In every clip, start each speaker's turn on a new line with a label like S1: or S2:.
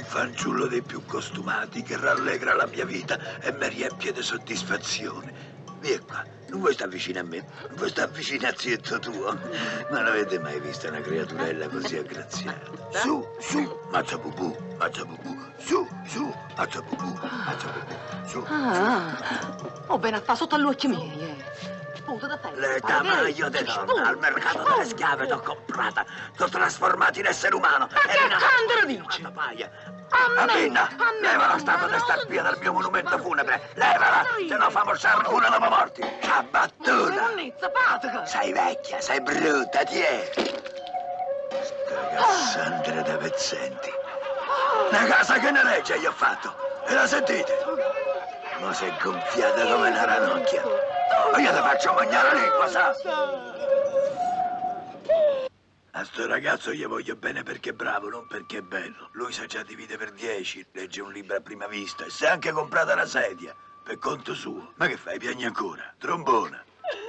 S1: fanciullo dei più costumati che rallegra la mia vita e mi riempie di soddisfazione. Vieni qua, non vuoi stare vicino a me? Non vuoi stare vicino a zietto tuo? Non avete mai visto una creaturella così aggraziata? Su, su, mazza bubù, su, su, mazza bubù, su,
S2: Oh, bene a fa sotto agli occhi miei,
S1: Le tamaio di donna al mercato delle schiave t'ho comprata, t'ho trasformato in essere umano.
S2: Ma che candela dici?
S1: A Minna, leva la statua di sta spia dal mio monumento funebre, levala, se no fa morsare uno dopo morti. C'ha battuta. Sei vecchia, sei brutta, ti è. Sta Cassandra da pezzenti. Una casa che ne regge gli ho fatto, e la sentite? Ma sei gonfiata come una ranocchia. Ma io ti faccio mangiare la lingua, sa? A sto ragazzo gli voglio bene perché è bravo, non perché è bello. Lui sa già divide per 10, legge un libro a prima vista e si è anche comprata una sedia, per conto suo. Ma che fai, piangi ancora? Trombona.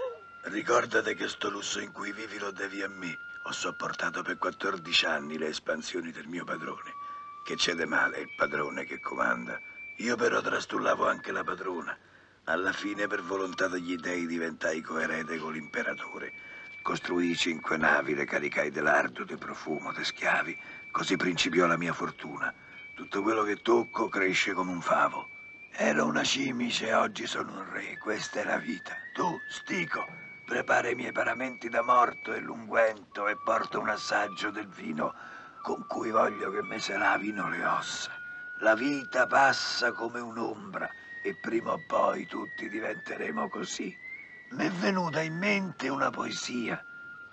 S1: Ricordate che sto lusso in cui vivi lo devi a me. Ho sopportato per 14 anni le espansioni del mio padrone. Che c'è di male, è il padrone che comanda. Io però trastullavo anche la padrona. Alla fine, per volontà degli dei, diventai coerete con l'imperatore. Costruii 5 navi, le caricai dell'ardo, di profumo, di schiavi. Così principiò la mia fortuna. Tutto quello che tocco cresce come un favo. Ero una cimice e oggi sono un re. Questa è la vita. Tu, Stico, prepara i miei paramenti da morto e l'unguento e porta un assaggio del vino con cui voglio che me se lavino le ossa. La vita passa come un'ombra e prima o poi tutti diventeremo così. Mi è venuta in mente una poesia.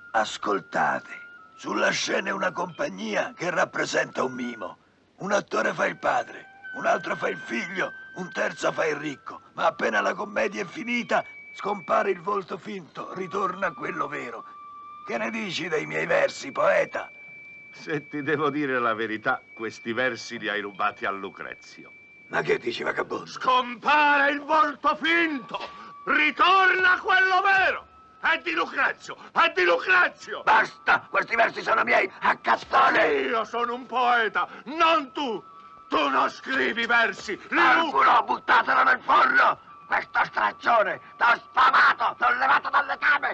S1: Ascoltate. Sulla scena è una compagnia che rappresenta un mimo. Un attore fa il padre, un altro fa il figlio, un terzo fa il ricco. Ma appena la commedia è finita, scompare il volto finto, ritorna quello vero. Che ne dici dei miei versi, poeta?
S3: Se ti devo dire la verità, questi versi li hai rubati a Lucrezio.
S1: Ma che dici, vagabondo?
S3: Scompare il volto finto! Ritorna quello vero! È di Lucrezio! È di Lucrezio!
S1: Basta! Questi versi sono miei! A cazzone!
S3: Io sono un poeta, non tu! Tu non scrivi versi!
S1: Qualcuno, buttatelo nel forno! Questo straccione! T'ho sfamato! T'ho levato dalle came!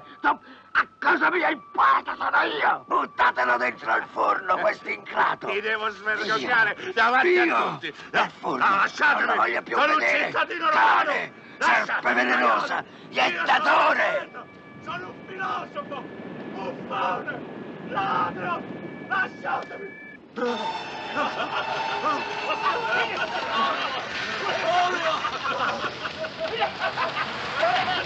S1: A casa mia il poeta sono io! Buttatelo dentro al forno, questo ingrato!
S3: Ti devo svergognare davanti a tutti!
S1: Al forno!
S3: Lasciatemi!
S1: Non lo voglio più
S3: sono
S1: vedere!
S3: un cittadino romano!
S1: Cane! Serpe velenosa! Iettatore!
S3: Sono un filosofo! Buffone! Ladro! Lasciatemi!